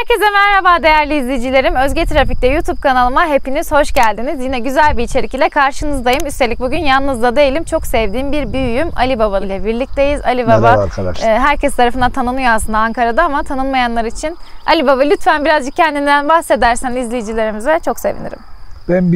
Herkese merhaba değerli izleyicilerim. Özge Trafik'te YouTube kanalıma hepiniz hoş geldiniz. Yine güzel bir içerik ile karşınızdayım. Üstelik bugün yalnız da değilim. Çok sevdiğim bir büyüğüm Ali Baba ile birlikteyiz. Ali Baba herkes tarafından tanınıyor aslında Ankara'da ama tanınmayanlar için. Ali Baba lütfen birazcık kendinden bahsedersen izleyicilerimize çok sevinirim. Ben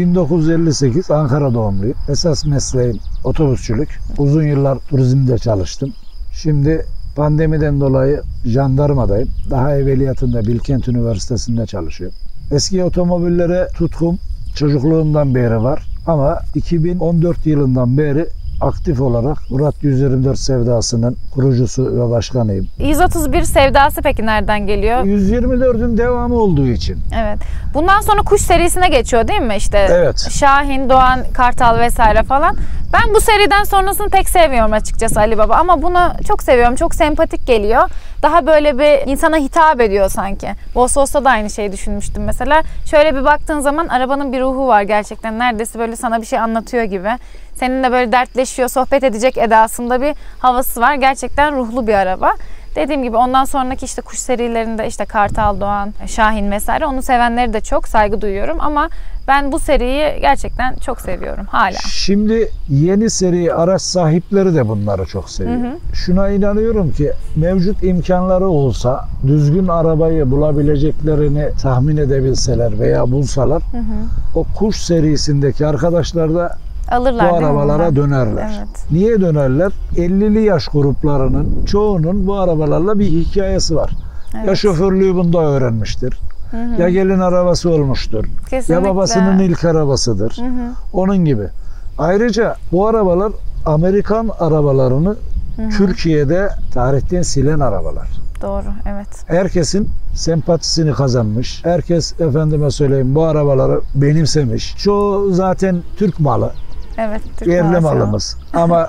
1958 Ankara doğumluyum. Esas mesleğim otobüsçülük. Uzun yıllar turizmde çalıştım. Şimdi pandemiden dolayı jandarmadayım. Daha evveliyatında Bilkent Üniversitesi'nde çalışıyorum. Eski otomobillere tutkum çocukluğumdan beri var. Ama 2014 yılından beri aktif olarak Murat 124 Sevdası'nın kurucusu ve başkanıyım. 131 Sevdası peki nereden geliyor? 124'ün devamı olduğu için. Evet. Bundan sonra kuş serisine geçiyor değil mi? İşte evet. Şahin, Doğan, Kartal vesaire falan. Ben bu seriden sonrasını pek sevmiyorum açıkçası Ali Baba. Ama bunu çok seviyorum. Çok sempatik geliyor. Daha böyle bir insana hitap ediyor sanki. Vosvos'ta da aynı şeyi düşünmüştüm mesela. Şöyle bir baktığın zaman arabanın bir ruhu var gerçekten. Neredeyse böyle sana bir şey anlatıyor gibi. Seninle böyle dertleşiyor, sohbet edecek edasında bir havası var. Gerçekten ruhlu bir araba. Dediğim gibi ondan sonraki işte kuş serilerinde işte Kartal, Doğan, Şahin vesaire onu sevenleri de çok saygı duyuyorum ama ben bu seriyi gerçekten çok seviyorum hala. Şimdi yeni seri araç sahipleri de bunları çok seviyor. Şuna inanıyorum ki mevcut imkanları olsa düzgün arabayı bulabileceklerini tahmin edebilseler veya bulsalar o kuş serisindeki arkadaşlar da alırlar, bu arabalara dönerler. Evet. Niye dönerler? 50'li yaş gruplarının çoğunun bu arabalarla bir hikayesi var. Evet. Ya şoförlüğü bunda öğrenmiştir. Ya gelin arabası olmuştur. Kesinlikle. Ya babasının ilk arabasıdır. Onun gibi. Ayrıca bu arabalar Amerikan arabalarını Türkiye'de tarihten silen arabalar. Doğru, evet. Herkesin sempatisini kazanmış. Herkes efendime söyleyeyim bu arabaları benimsemiş. Çoğu zaten Türk malı. Evet, Türk yerli malımız. Ama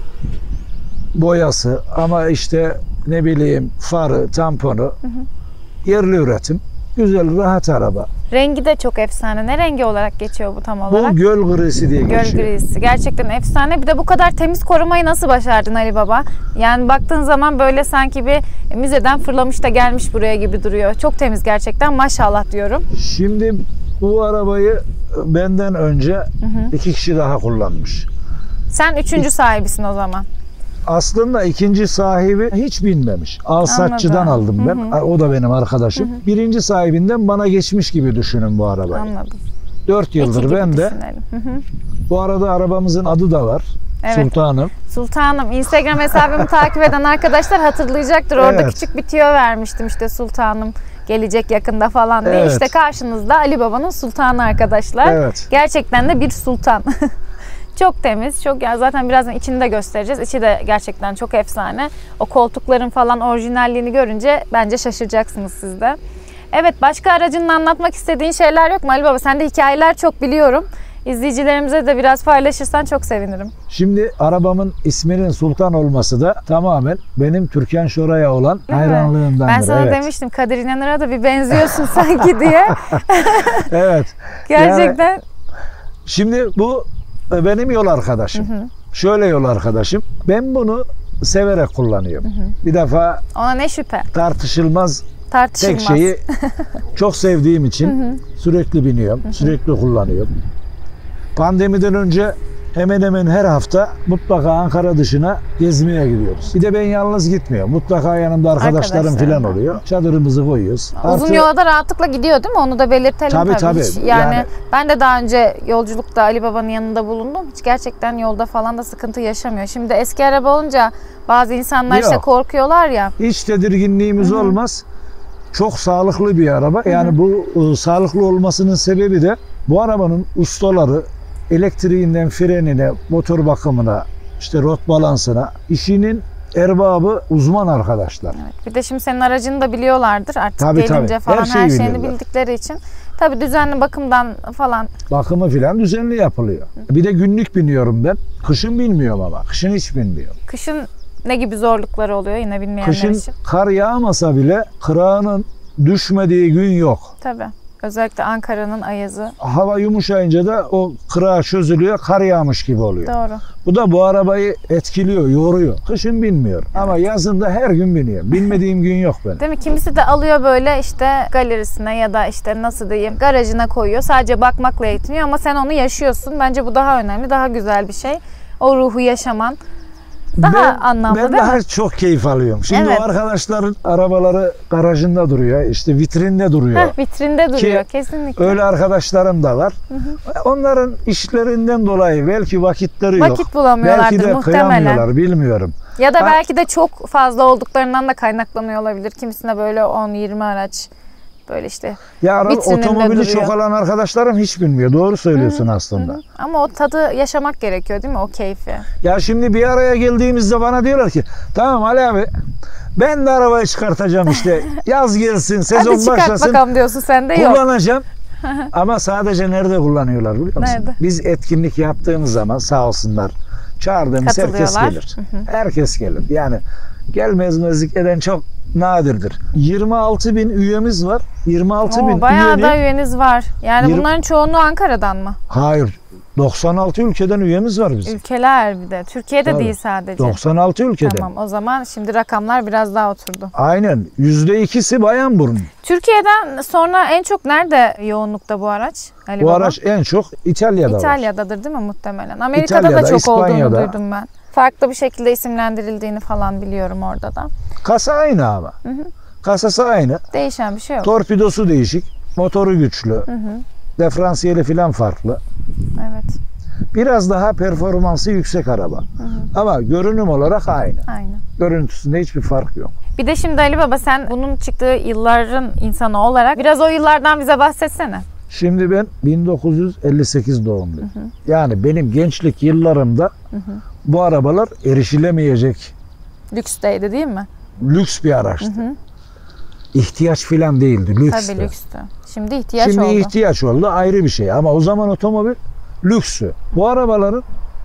boyası, ama işte ne bileyim farı, tamponu yerli üretim. Güzel, rahat araba. Rengi de çok efsane. Ne rengi olarak geçiyor bu tam olarak? Bu göl grisi diye geçiyor. Göl grisi. Gerçekten efsane. Bir de bu kadar temiz korumayı nasıl başardın Ali Baba? Yani baktığın zaman böyle sanki bir müzeden fırlamış da gelmiş buraya gibi duruyor. Çok temiz gerçekten. Maşallah diyorum. Şimdi bu arabayı benden önce 2 kişi daha kullanmış. Sen 3. sahibisin o zaman. Aslında 2. sahibi hiç binmemiş. Alsatçıdan aldım ben. O da benim arkadaşım. 1. sahibinden bana geçmiş gibi düşünün bu arabayı. Anladım. 4 yıldır ben de. Bu arada arabamızın adı da var. Evet. Sultanım. Sultanım. Instagram hesabımı takip eden arkadaşlar hatırlayacaktır. Orada küçük bir tüyo vermiştim işte Sultanım gelecek yakında falan diye. Evet. İşte karşınızda Ali Baba'nın sultanı arkadaşlar. Evet. Gerçekten de bir sultan. Çok temiz, çok yani zaten birazdan içini de göstereceğiz. İçi de gerçekten çok efsane. O koltukların falan orijinalliğini görünce bence şaşıracaksınız siz de. Evet, başka aracının anlatmak istediğin şeyler yok mu Ali Baba? Sende hikayeler çok biliyorum. İzleyicilerimize de biraz paylaşırsan çok sevinirim. Şimdi arabamın isminin Sultan olması da tamamen benim Türkan Şoray'a olan hayranlığımdandır. Ben sana demiştim Kadir İnanır'a da bir benziyorsun sanki diye. Evet. Gerçekten. Yani, şimdi bu benim yol arkadaşım. Şöyle yol arkadaşım. Ben bunu severek kullanıyorum. Bir defa ona ne şüphe. Tartışılmaz. Tek şeyi çok sevdiğim için sürekli biniyorum. Sürekli kullanıyorum. Pandemiden önce hemen hemen her hafta mutlaka Ankara dışına gezmeye gidiyoruz. Bir de ben yalnız gitmiyorum. Mutlaka yanımda arkadaşlarım falan oluyor. Çadırımızı koyuyoruz. Uzun yola da rahatlıkla gidiyor değil mi? Onu da belirtelim tabii. Hiç, yani ben de daha önce yolculukta Ali Baba'nın yanında bulundum. Hiç gerçekten yolda falan da sıkıntı yaşamıyor. Şimdi eski araba olunca bazı insanlar işte korkuyorlar ya. Hiç tedirginliğimiz olmaz. Çok sağlıklı bir araba. Yani bu sağlıklı olmasının sebebi de bu arabanın ustaları elektriğinden frenine, motor bakımına, işte rot balansına, işinin erbabı uzman arkadaşlar. Evet, bir de şimdi senin aracını da biliyorlardır artık gelince falan her şeyini bildikleri için. Tabii düzenli bakımdan falan. Bakımı falan düzenli yapılıyor. Bir de günlük biniyorum ben. Kışın bilmiyorum ama. Kışın hiç bilmiyorum. Kışın ne gibi zorlukları oluyor yine bilmeyenler için? Kışın kar yağmasa bile kırağının düşmediği gün yok. Tabii. Özellikle Ankara'nın ayazı. Hava yumuşayınca da o kırağı çözülüyor, kar yağmış gibi oluyor. Doğru. Bu da bu arabayı etkiliyor, yoruyor. Kışın binmiyorum ama yazın da her gün biniyorum. Binmediğim gün yok benim. Değil mi? Kimisi de alıyor böyle işte galerisine ya da işte nasıl diyeyim garajına koyuyor. Sadece bakmakla yetiniyor ama sen onu yaşıyorsun. Bence bu daha önemli, daha güzel bir şey. O ruhu yaşaman daha anlamlı ben değil mi? daha çok keyif alıyorum. Şimdi Evet. o arkadaşların arabaları garajında duruyor, işte vitrinde duruyor. Vitrinde duruyor Ki kesinlikle. öyle arkadaşlarım da var. Onların işlerinden dolayı belki vakitleri yok. Vakit bulamıyorlardır Belki de muhtemelen. kıyamıyorlar, bilmiyorum. Ya da belki de çok fazla olduklarından da kaynaklanıyor olabilir. Kimisine böyle 10-20 araç böyle işte Ya vitrininde otomobili duruyor. çok alan arkadaşlarım hiç bilmiyor. Doğru söylüyorsun aslında. Ama o tadı yaşamak gerekiyor değil mi? O keyfi. Ya şimdi bir araya geldiğimizde bana diyorlar ki tamam Ali abi ben de arabayı çıkartacağım işte. Yaz gelsin, sezon Hadi çıkart başlasın. bakalım diyorsun, sen de yok. Kullanacağım. Ama sadece nerede kullanıyorlar biliyor musun? Nerede? Biz etkinlik yaptığımız zaman sağ olsunlar çağırdığımız herkes Katılıyorlar. gelir. Herkes gelir. Yani gelmezmezlik eden çok nadirdir. 26 bin üyemiz var. 26 bin Bayağı da üyenin... üyeniz var. Yani Yirmi- bunların çoğunluğu Ankara'dan mı? Hayır. 96 ülkeden üyemiz var bizim. Ülkeler bir de. Türkiye'de Tabii. değil sadece. 96 ülkeden. Tamam, o zaman şimdi rakamlar biraz daha oturdu. Aynen. %2'si Bayanburnu. Türkiye'den sonra en çok nerede yoğunlukta bu araç? Ali Bu Baba? araç en çok İtalya'da var. İtalya'dadır değil mi muhtemelen? Amerika'da da İtalya'da, çok İspanya'da. olduğunu duydum ben. Farklı bir şekilde isimlendirildiğini falan biliyorum orada da. Kasa aynı ama. Kasası aynı. Değişen bir şey yok. Torpidosu değişik. Motoru güçlü. Diferansiyeli falan farklı. Evet, Biraz daha performansı yüksek araba. Ama görünüm olarak aynı. aynı. Görüntüsünde hiçbir fark yok. Bir de şimdi Ali Baba sen bunun çıktığı yılların insanı olarak biraz o yıllardan bize bahsetsene. Şimdi ben 1958 doğumluyum. Yani benim gençlik yıllarımda bu arabalar erişilemeyecek Lüksteydi değil mi? lüks bir araçtı. İhtiyaç falan değildi, lükstü. Tabii lükstü. Şimdi ihtiyaç Şimdi oldu. ihtiyaç oldu, ayrı bir şey. Ama o zaman otomobil lükstü. Bu arabaların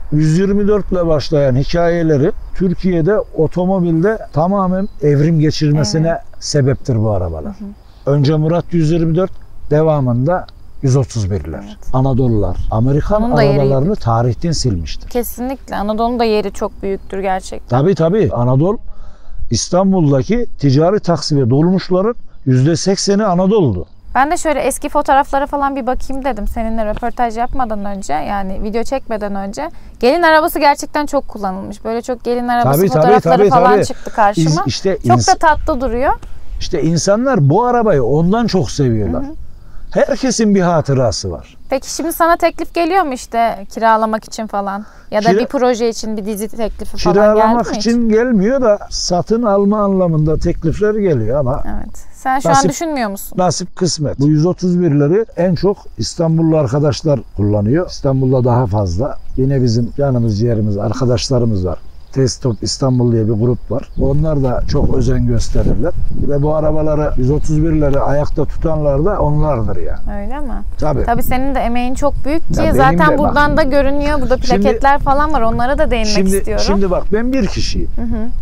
124 ile başlayan hikayeleri Türkiye'de otomobilde tamamen evrim geçirmesine sebeptir bu arabalar. Önce Murat 124, devamında 131'ler. Evet. Anadolular. Amerikan Onun da yeri arabalarını tarihten silmiştir. Kesinlikle. Anadolu'nun da yeri çok büyüktür gerçekten. Tabii. Anadolu, İstanbul'daki ticari taksi ve dolmuşların %80'i Anadolu'du. Ben de şöyle eski fotoğraflara falan bir bakayım dedim seninle röportaj yapmadan önce, yani video çekmeden önce. Gelin arabası gerçekten çok kullanılmış. Böyle çok gelin arabası fotoğrafları falan çıktı karşıma. Çok da tatlı duruyor. İşte insanlar bu arabayı ondan çok seviyorlar. Herkesin bir hatırası var. Peki şimdi sana teklif geliyor mu işte kiralamak için falan? Ya da bir proje için bir dizi teklifi falan geldi mi Kiralamak hiç? için gelmiyor da satın alma anlamında teklifler geliyor ama Evet. Sen şu an düşünmüyor musun? nasip kısmet. Bu 131'leri en çok İstanbullu arkadaşlar kullanıyor. İstanbul'da daha fazla. Yine bizim canımız ciğerimiz arkadaşlarımız var. Testop İstanbul diye bir grup var. Onlar da çok özen gösterirler. Ve bu arabaları 131'leri ayakta tutanlar da onlardır yani. Öyle mi? Tabii. Tabii senin de emeğin çok büyük ki Ya benim zaten de buradan da görünüyor. Burada Şimdi- plaketler falan var. Onlara da değinmek istiyorum. Şimdi bak ben bir kişiyim.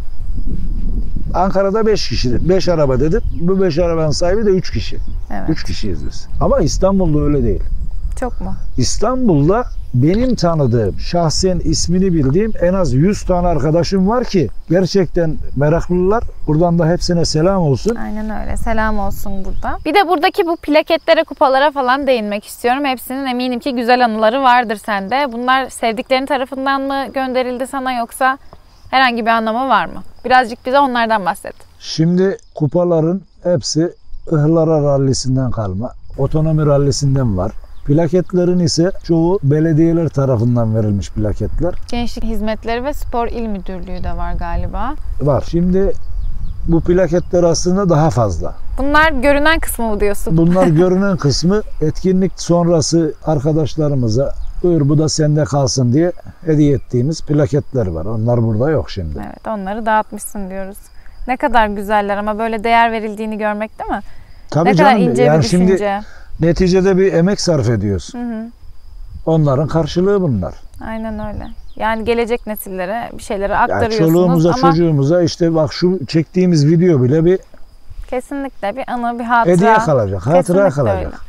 Ankara'da 5 kişidir. 5 araba dedim. Bu 5 arabanın sahibi de 3 kişi. Evet. 3 kişiyiz biz. Ama İstanbul'da öyle değil. Çok mu? İstanbul'da benim tanıdığım, şahsen ismini bildiğim en az 100 tane arkadaşım var ki gerçekten meraklılar. Buradan da hepsine selam olsun. Aynen öyle. Selam olsun burada. Bir de buradaki bu plaketlere, kupalara falan değinmek istiyorum. Hepsinin eminim ki güzel anıları vardır sende. Bunlar sevdiklerin tarafından mı gönderildi sana yoksa herhangi bir anlamı var mı? Birazcık bize onlardan bahset. Şimdi kupaların hepsi Ihlara Rallisi'nden kalma. Otonomi Rallisi'nden var. Plaketlerin ise çoğu belediyeler tarafından verilmiş plaketler. Gençlik Hizmetleri ve Spor İl Müdürlüğü de var galiba. Var. Şimdi bu plaketler aslında daha fazla. Bunlar görünen kısmı mı diyorsun? Bunlar görünen kısmı, etkinlik sonrası arkadaşlarımıza buyur bu da sende kalsın diye hediye ettiğimiz plaketler var. Onlar burada yok şimdi. Evet, onları dağıtmışsın diyoruz. Ne kadar güzeller ama böyle değer verildiğini görmek değil mi? Tabii ne canım, kadar ince yani bir düşünce. şimdi neticede bir emek sarf ediyorsun. Onların karşılığı bunlar. Aynen öyle. Yani gelecek nesillere bir şeyleri Yani aktarıyorsunuz çoluğumuza, ama çocuğumuza işte bak şu çektiğimiz video bile bir kesinlikle bir anı, bir hatıra. hediye kalacak, hatıra Kesinlikle kalacak. öyle.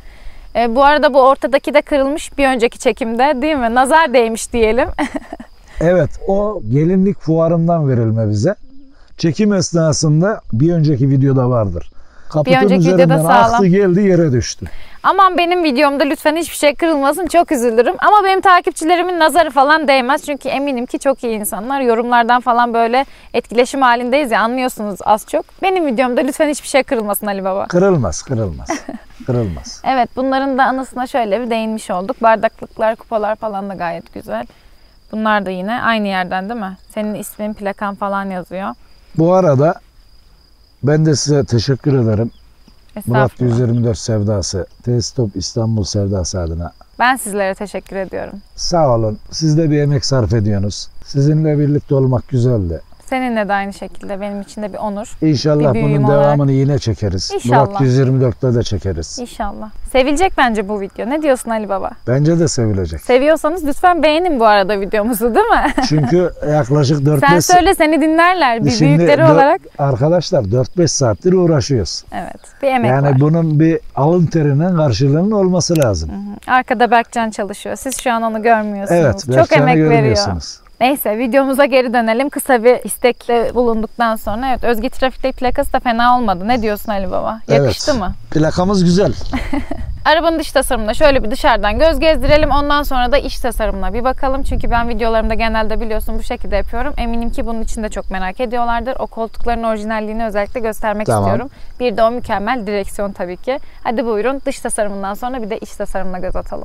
Bu arada bu ortadaki de kırılmış bir önceki çekimde, değil mi? Nazar değmiş diyelim. Evet, o gelinlik fuarından verilme bize. Çekim esnasında bir önceki videoda vardır. Kaputun önceki videoda üzerinden sağlam. aktı geldi yere düştü. Aman benim videomda lütfen hiçbir şey kırılmasın, çok üzülürüm. Ama benim takipçilerimin nazarı falan değmez. Çünkü eminim ki çok iyi insanlar. Yorumlardan falan böyle etkileşim halindeyiz ya, anlıyorsunuz az çok. Benim videomda lütfen hiçbir şey kırılmasın Ali Baba. Kırılmaz. Kırılmaz. Evet, bunların da anısına şöyle bir değinmiş olduk. Bardaklıklar, kupalar falan da gayet güzel. Bunlar da yine aynı yerden değil mi? Senin ismin, plakan falan yazıyor. Bu arada ben de size teşekkür ederim. Murat 124 Sevdası, Teleskop İstanbul Sevdası adına. Ben sizlere teşekkür ediyorum. Sağ olun. Siz de bir emek sarf ediyorsunuz. Sizinle birlikte olmak güzeldi. Seninle de aynı şekilde benim için de bir onur. İnşallah bir bunun devamını yine çekeriz. İnşallah. Murat 124'te de çekeriz. İnşallah. Sevilecek bence bu video. Ne diyorsun Ali Baba? Bence de sevilecek. Seviyorsanız lütfen beğenin bu arada videomuzu, değil mi? Çünkü yaklaşık 4-5 Sen söyle, seni dinlerler bir büyükleri olarak. Arkadaşlar 4-5 saattir uğraşıyoruz. Evet, bir emek var. Yani bunun bir alın terinin karşılığının olması lazım. Arkada Berkcan çalışıyor. Siz şu an onu görmüyorsunuz. Evet, çok emek veriyor. görmüyorsunuz. Neyse, videomuza geri dönelim. Kısa bir istekte bulunduktan sonra. Evet, Özge Trafik'te plakası da fena olmadı. Ne diyorsun Ali Baba? Yakıştı mı? Plakamız güzel. Arabanın dış tasarımına şöyle bir dışarıdan göz gezdirelim. Ondan sonra da iç tasarımına bir bakalım. Çünkü ben videolarımda genelde biliyorsun bu şekilde yapıyorum. Eminim ki bunun için de çok merak ediyorlardır. O koltukların orijinalliğini özellikle göstermek istiyorum. Bir de o mükemmel direksiyon tabii ki. Hadi buyurun, dış tasarımından sonra bir de iç tasarımına göz atalım.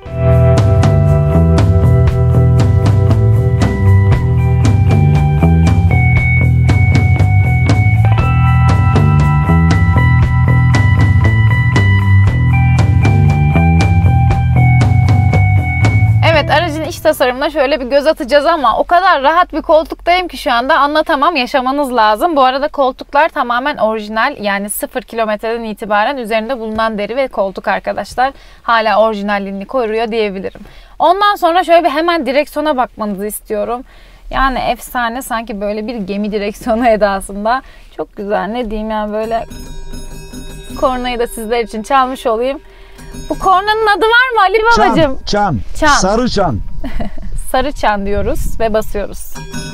Evet, aracın iç tasarımına şöyle bir göz atacağız ama o kadar rahat bir koltuktayım ki şu anda anlatamam, yaşamanız lazım. Bu arada koltuklar tamamen orijinal, yani 0 kilometreden itibaren üzerinde bulunan deri ve koltuk arkadaşlar. Hala orijinalliğini koruyor diyebilirim. Ondan sonra şöyle bir hemen direksiyona bakmanızı istiyorum. Yani efsane, sanki böyle bir gemi direksiyonu edasında. Çok güzel, ne diyeyim yani, böyle kornayı da sizler için çalmış olayım. Bu kornanın adı var mı Ali babacığım? Çan. Sarı çan. Sarı çan diyoruz ve basıyoruz.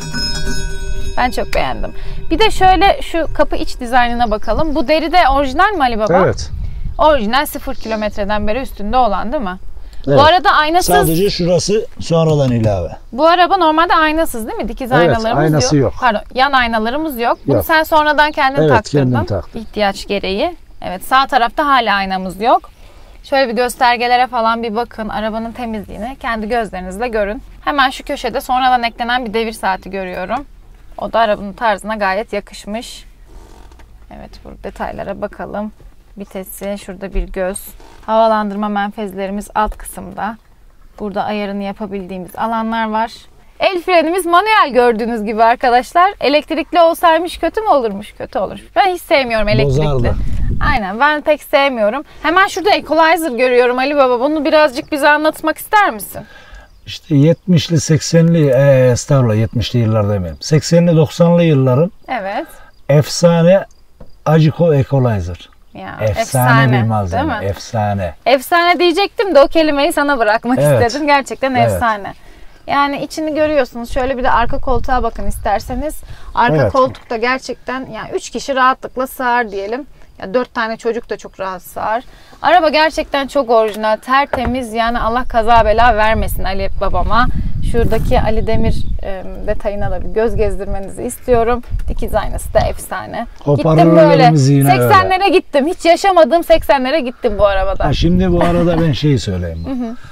Ben çok beğendim. Bir de şöyle şu kapı iç dizaynına bakalım. Bu deri de orijinal mi Ali Baba? Evet. Orijinal, 0 kilometreden beri üstünde olan değil mi? Evet. Bu arada aynasız. Sadece şurası sonradan ilave. Bu araba normalde aynasız değil mi? Dikiz aynalarımız yok. aynası yok. Pardon, yan aynalarımız yok. Bunu Yok. sen sonradan kendin taktırdın. Kendim taktım. İhtiyaç gereği. Evet, sağ tarafta hala aynamız yok. Şöyle bir göstergelere falan bir bakın. Arabanın temizliğini kendi gözlerinizle görün. Hemen şu köşede sonradan eklenen bir devir saati görüyorum. O da arabanın tarzına gayet yakışmış. Evet, bu detaylara bakalım. Vitesi, şurada bir göz. Havalandırma menfezlerimiz alt kısımda. Burada ayarını yapabildiğimiz alanlar var. El frenimiz manuel, gördüğünüz gibi arkadaşlar. Elektrikli olsaymış kötü mü olurmuş? Kötü olurmuş. Ben hiç sevmiyorum elektrikli. Bozardı. Aynen, ben pek sevmiyorum. Hemen şurada equalizer görüyorum Ali Baba. Bunu birazcık bize anlatmak ister misin? İşte 70'li 80'li estağfurullah 70'li yıllar demeyeyim. 80'li 90'lı yılların Evet. efsane Agico Equalizer. Ya, Efsane bir malzeme. değil mi? Efsane. Efsane diyecektim de o kelimeyi sana bırakmak Evet. istedim. Gerçekten Evet. efsane. Yani içini görüyorsunuz. Şöyle bir de arka koltuğa bakın isterseniz. Arka Evet. koltukta gerçekten yani 3 kişi rahatlıkla sığar diyelim. Ya 4 tane çocuk da çok rahat sığar. Araba gerçekten çok orijinal, tertemiz. Yani Allah kaza bela vermesin Ali babama. Şuradaki Ali Demir detayına da bir göz gezdirmenizi istiyorum. Dikiz aynası da efsane. Gittim böyle 80'lere gittim. Hiç yaşamadığım 80'lere gittim bu arabada. Ha, şimdi bu arada ben şeyi söyleyeyim.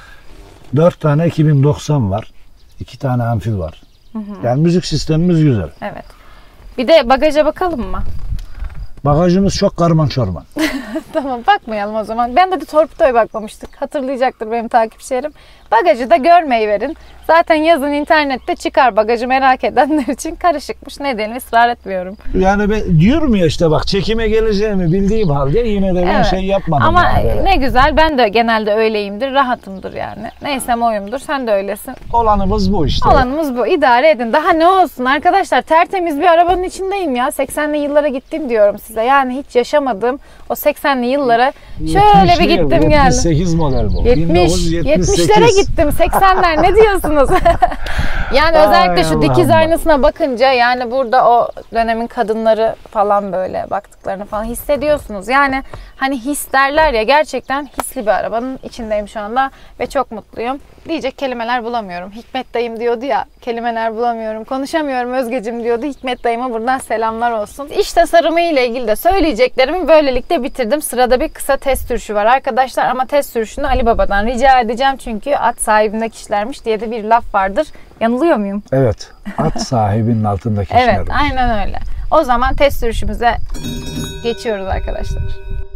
4 tane 2090 var. 2 tane amfi var. Yani müzik sistemimiz güzel. Evet. Bir de bagaja bakalım mı? Bagajımız çok karman çorman. Tamam, bakmayalım o zaman. Ben de torpidoya bakmamıştık. Hatırlayacaktır benim takipçilerim. Bagajı da görmeyi verin. Zaten yazın internette çıkar bagajı, merak edenler için. Karışıkmış, ne diyelim, ısrar etmiyorum. Yani ben diyorum ya işte bak, çekime geleceğimi bildiğim halde yine de ben şey yapmadım. Ama yani. ne güzel, ben de genelde öyleyimdir. Rahatımdır yani. Neysem oyumdur. Sen de öylesin. Olanımız bu işte. Olanımız bu. İdare edin. Daha ne olsun arkadaşlar, tertemiz bir arabanın içindeyim ya. 80'li yıllara gittim diyorum size. Yani hiç yaşamadığım o 80 80'li yıllara şöyle bir gittim geldim. 78 model bu. 70'lere gittim. 80'ler ne diyorsunuz? Yani özellikle şu dikiz aynasına bakınca yani burada o dönemin kadınları falan böyle baktıklarını falan hissediyorsunuz. Yani hani his derler ya, gerçekten hisli bir arabanın içindeyim şu anda ve çok mutluyum. Diyecek kelimeler bulamıyorum. Hikmet dayım diyordu ya, kelimeler bulamıyorum. Konuşamıyorum Özgecim diyordu. Hikmet dayıma buradan selamlar olsun. İş tasarımı ile ilgili de söyleyeceklerimi böylelikle bitirdim. Sırada bir kısa test sürüşü var arkadaşlar ama test sürüşünü Ali Baba'dan rica edeceğim. Çünkü at sahibinde kişilermiş diye de bir laf vardır. Yanılıyor muyum? Evet. At sahibinin altında kişiler. Evet, aynen öyle. O zaman test sürüşümüze geçiyoruz arkadaşlar.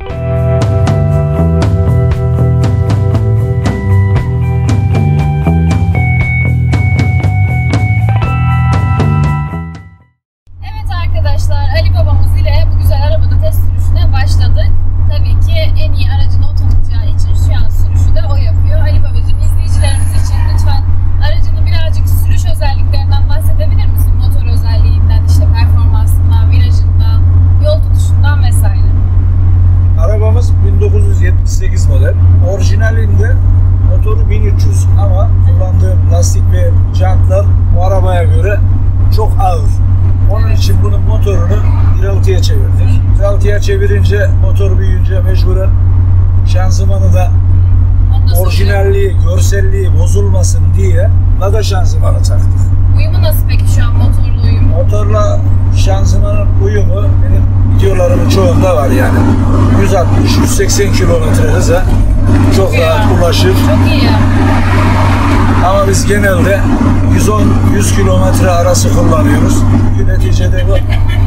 Arkadaşlar, Ali babamız ile bu güzel arabada test sürüşüne başladık. Tabii ki en iyi aracın o tanıtacağı için şu an sürüşü de o yapıyor. Ali babacığım, izleyicilerimiz için lütfen aracının birazcık sürüş özelliklerinden bahsedebilir misin? Motor özelliğinden, işte performansından, virajından, yol tutuşundan vesaire. Arabamız 1978 model. Orijinalinde motoru 1300 ama kullandığım lastik ve jantlar bu arabaya göre çok ağır. Onun için bunun motorunu 1.6'ya çevirdik. 1.6'ya çevirince motor büyüyünce mecburen şanzımanı da orijinalliği, görselliği bozulmasın diye Lada şanzımanı taktık. Uyumu nasıl peki şu an motorla uyumu? Motorla şanzımanın uyumu benim videolarımın çoğunda var yani. 160-180 kilometre hıza çok rahat ulaşır. Çok iyi. Ama biz genelde 110-100 kilometre arası kullanıyoruz. Neticede bu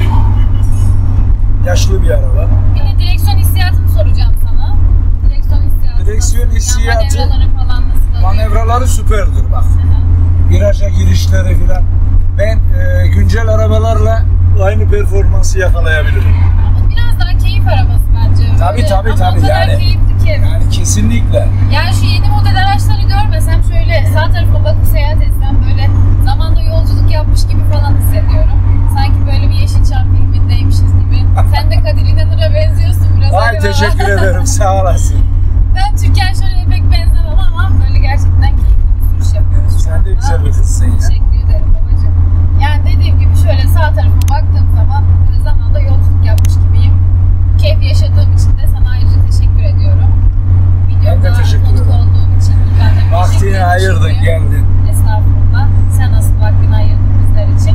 yaşlı bir araba. Bir de direksiyon hissiyatını soracağım sana. Direksiyon hissiyatı, manevraları falan nasıl? manevraları süperdir bak. Viraja girişleri filan. Ben güncel arabalarla aynı performansı yakalayabilirim. Ama biraz daha keyif arabası bence. Tabii o kadar yani. Keyifli ki. Yani kesinlikle. Yani şu yeni model araçları görmesem, şöyle sağ tarafıma bakıp seyahat etsem böyle zamanda yolculuk yapmış gibi falan hissediyorum. Sanki böyle bir Yeşilçam filmindeymişiz gibi. Sen de Kadir İnanır'a benziyorsun biraz. Ay teşekkür ederim, sağ olasın. Ben Türkan Şoray'a pek benzemem ama böyle gerçekten keyifli bir sürüş yapıyoruz. Sen de güzel bir kızsın ya. Teşekkür ederim babacığım. Yani dediğim gibi şöyle sağ tarafıma baktığım zaman böyle zamanda yolculuk yapmış gibiyim. Keyif yaşadığım için de sana ayrıca teşekkür ediyorum. Videoda konuk olduğum için. Vaktini ayırdın, geldin. Estağfurullah. Sen nasıl vaktini ayırdın bizler için?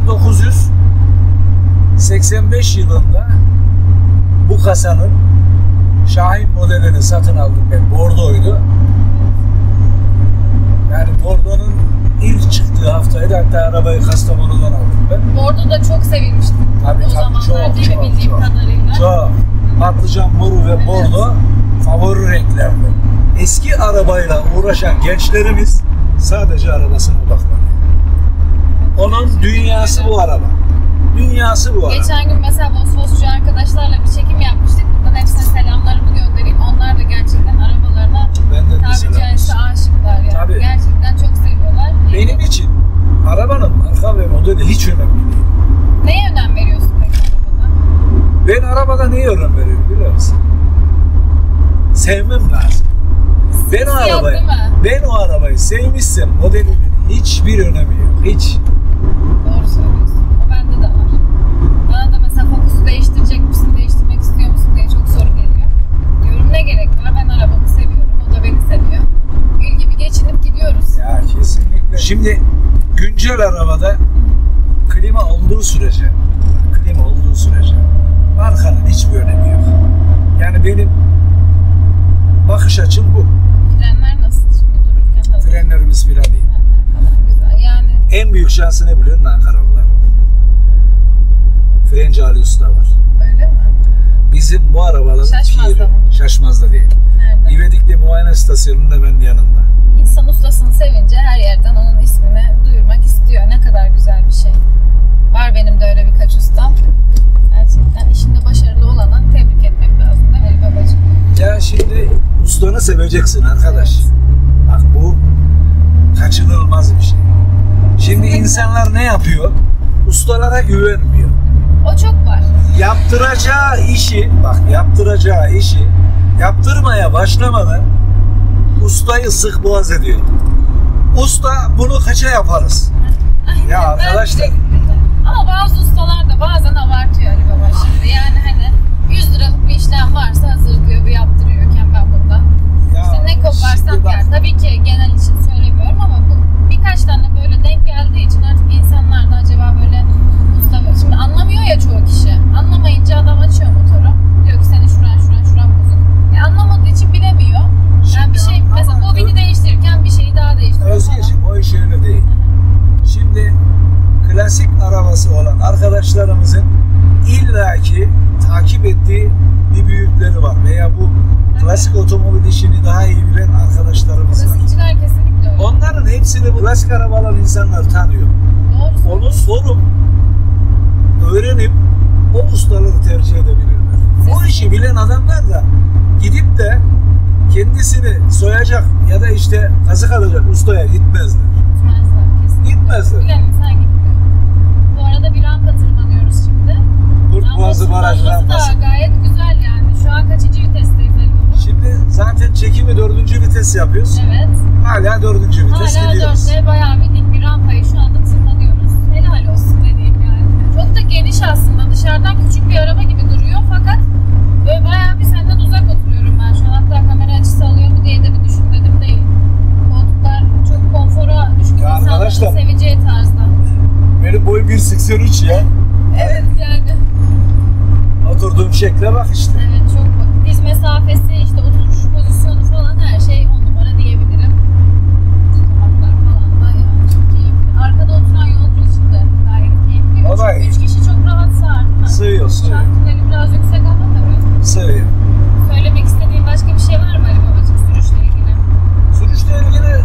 1985 yılında bu kasanın Şahin modelini satın aldım ben. Bordo'ydu. Yani Bordo'nun ilk çıktığı haftaydı. Hatta arabayı Kastamonu'dan aldım ben. Bordo da çok sevilmişti. Tabii, o zamanlar çok, değil mi bildiğim kadarıyla? Çok. Patlıcan moru ve bordo favori renklerdi. Eski arabayla uğraşan gençlerimiz sadece arabasına odaklanıyor. Onun dünyası bu araba. Dünyası bu araba. Geçen gün mesela Vosvosçu arkadaşlarla bir çekim yapmıştık. Buradan hepsine selamlarımı göndereyim. Onlar da gerçekten arabalarına tabiri caizse aşıklar yani. Tabii. Gerçekten çok seviyorlar. Benim için arabanın marka ve modeli hiç önemli değil. Neye önem veriyorsun peki arabada? Ben arabada neye önem veriyorum biliyor musun? Sevmem lazım. Ben o arabayı sevmişsem modelinin hiçbir önemi yok. Hiç. Doğru söylüyorsun. O bende de var. Bana da mesela Focus'u değiştirecek misin, değiştirmek istiyor musun diye çok soru geliyor. Diyorum ne gerek var? Ben arabamı seviyorum. O da beni seviyor. Gül gibi geçinip gidiyoruz. Ya kesinlikle. Şimdi güncel arabada klima olduğu sürece markanın hiçbir önemi yok. Yani benim bakış açım bu. Frenler nasıl şimdi dururken? Frenlerimiz filan değil. Güzel. Yani en büyük şansı ne biliyorsun Ankaralılar? Frenci Ali Usta var. öyle mi? Bizim bu arabaların Şaşmaz'da mı? Şaşmaz'da değil. Nerede? İvedik'te muayene istasyonunun hemen yanında. İnsan ustasını sevince her yerden onun ismini duyurmak istiyor. Ne kadar güzel bir şey. Var benim de öyle birkaç ustam. Gerçekten işinde başarılı olana tebrik etmek lazım değil mi babacığım? Ya şimdi ustanı seveceksin arkadaş. Evet. Bak bu kaçınılmaz bir şey. Şimdi insanlar ne yapıyor? Ustalara güvenmiyor. O çok var. yaptıracağı işi yaptırmaya başlamadan ustayı sık boğaz ediyor. Usta bunu kaça yaparız? Ya arkadaşlar. Ama bazı ustalar da bazen abartıyor Ali Baba şimdi. Yani hani 100 liralık bir işlem varsa hazırlıyor, bir yaptırıyorken ben burada. Ya İşte ne koparsam bak, yani. Tabii ki genel için söylemiyorum ama bu birkaç tane böyle denk geldiği için artık insanlar da acaba böyle usta, şimdi anlamıyor ya çoğu kişi. Anlamayınca adam açıyor motoru. Diyor ki senin şuran bozuk. Anlamadığı için bilemiyor. Yani bir şey mesela bobini değiştirirken bir şeyi daha değiştiriyor. Özgeciğim o iş öyle değil. Şimdi klasik arabası olan arkadaşlarımızın illaki takip ettiği bir büyükleri var veya bu klasik otomobil işini daha iyi bilen arkadaşlarımız var. Klasikçiler kesinlikle öyle. Onların hepsini bu klasik arabalar insanlar tanıyor. Doğru. Onu sorup öğrenip o ustaları tercih edebilirler. O işi bilen adamlar da gidip de kendisini soyacak ya da işte kazık alacak ustaya gitmezler. Gitmezler. Bilen insan gitmiyor. Bu arada bir rampa tırmanıyoruz şimdi. Kurtboğazı Baraj rampası. Da gayet güzel yani. Şu an kaçıncı vitesteyiz Ali Baba? Şimdi zaten çekimi 4. vites yapıyoruz. Evet. Hala 4. vites Hala gidiyoruz. 4'te bayağı bir dik bir rampayı şu anda tırmanıyoruz. Helal olsun dediğim yani. Çok da geniş aslında. Dışarıdan küçük bir araba gibi duruyor fakat böyle bayağı bir senden uzak oturuyorum ben şu an. Hatta kamera açısı alıyor mu diye de bir düşünmedim değil. Koltuklar çok konfora düşkün Ya insanların arkadaşlar, seveceği tarzda. benim boyum 1.83 ya. Evet yani. Oturduğum şekle bak işte. Evet çok bak. Diz mesafesi, işte oturuş pozisyonu falan her şey 10 numara diyebilirim. Kapaklar falan da yani çok keyifli. Arkada oturan yolcu için de gayet keyifli. O da iyi. 3 kişi çok rahat sığar değil mi? Sığıyor. Şark tüneli biraz yüksek ama tabii. Sığıyor. Söylemek istediğin başka bir şey var mı Ali Babacığım sürüşle ilgili? Sürüşle ilgili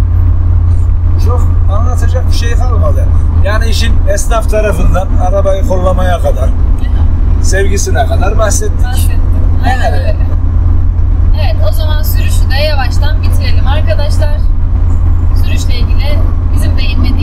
çok anlatacak bir şey kalmadı. Yani işin esnaf tarafından arabayı kollamaya kadar, sevgisine kadar bahsettik. Aynen öyle. Evet, o zaman sürüşü de yavaştan bitirelim arkadaşlar. Sürüşle ilgili bizim de